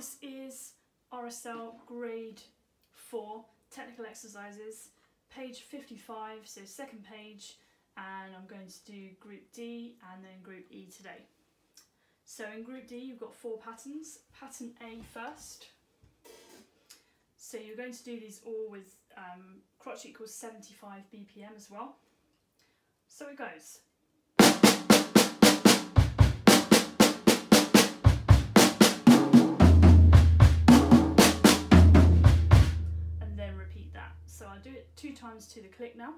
This is RSL Grade 4 Technical Exercises, page 55, so second page, and I'm going to do Group D and then Group E today. So in Group D you've got 4 patterns. Pattern A first. So you're going to do these all with crotch equals 75 BPM as well. So it goes. And then repeat that. So I'll do it 2 times to the click now.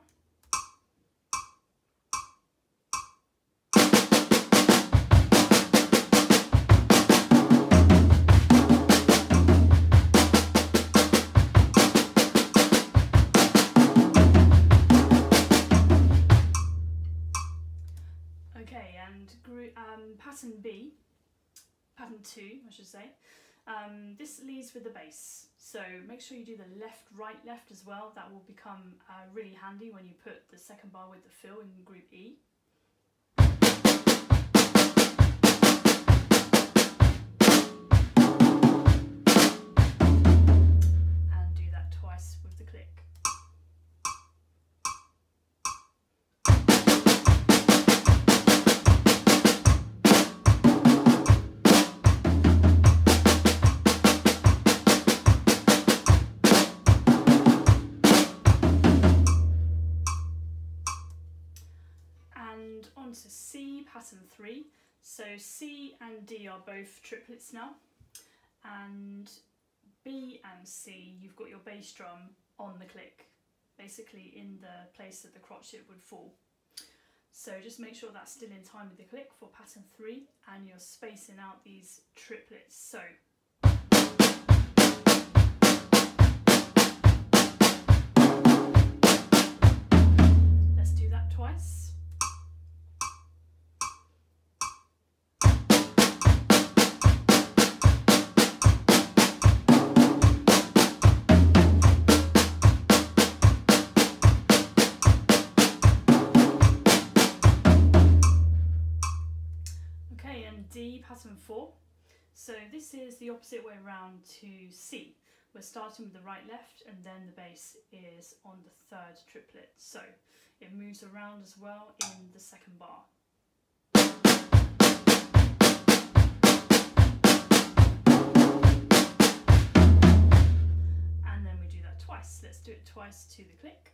Okay, and pattern B, pattern 2 I should say, this leads with the bass, so make sure you do the left, right, left as well. That will become really handy when you put the second bar with the fill in Group E. And do that twice with the click. And on to C, pattern 3. So C and D are both triplets now, and B and C, you've got your bass drum on the click, basically in the place that the crotchet would fall. So just make sure that's still in time with the click for pattern 3, and you're spacing out these triplets. So let's do that twice. D, pattern 4. So this is the opposite way around to C. We're starting with the right, left, and then the bass is on the 3rd triplet. So it moves around as well in the second bar. And then we do that twice. Let's do it twice to the click.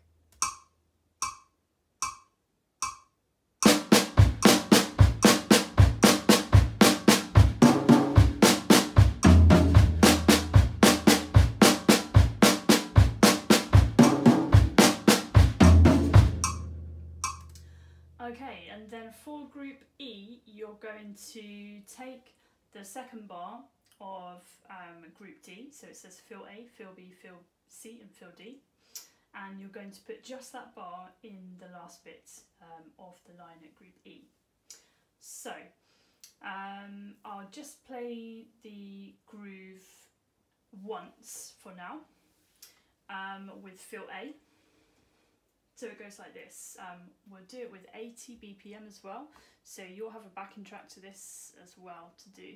Okay, and then for Group E, you're going to take the second bar of Group D, so it says fill A, fill B, fill C and fill D, and you're going to put just that bar in the last bit of the line at Group E. So I'll just play the groove once for now with fill A. So it goes like this. We'll do it with 80 BPM as well, so you'll have a backing track to this as well to do.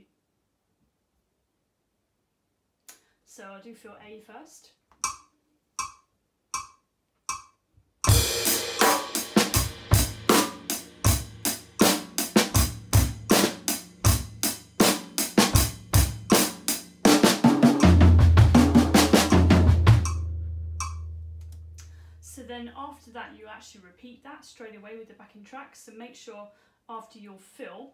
So I'll do fill A first. So then after that you actually repeat that straight away with the backing track, so make sure after your fill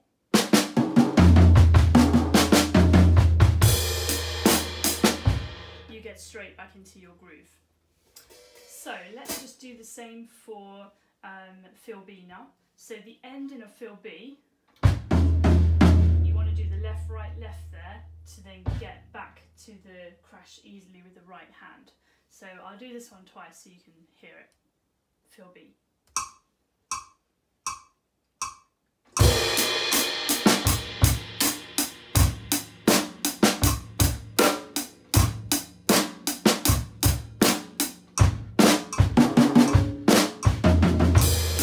you get straight back into your groove. So let's just do the same for fill B now. So the ending of fill B, you want to do the left, right, left there to then get back to the crash easily with the right hand. So I'll do this one twice so you can hear it. Fill B.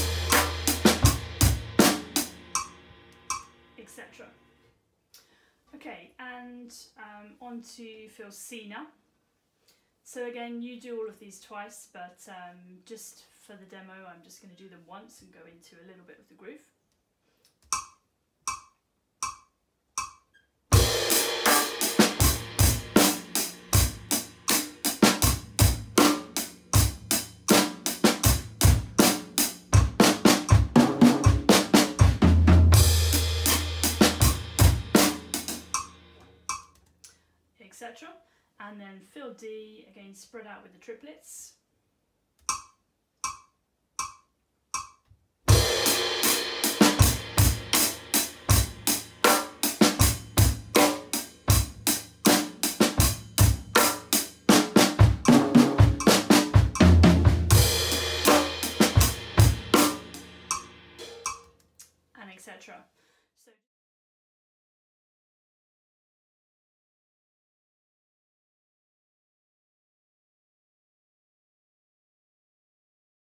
etc. Okay, and on to field C now. So again, you do all of these twice, but just for the demo, I'm just going to do them once and go into a little bit of the groove. Etc. And then field D, again spread out with the triplets.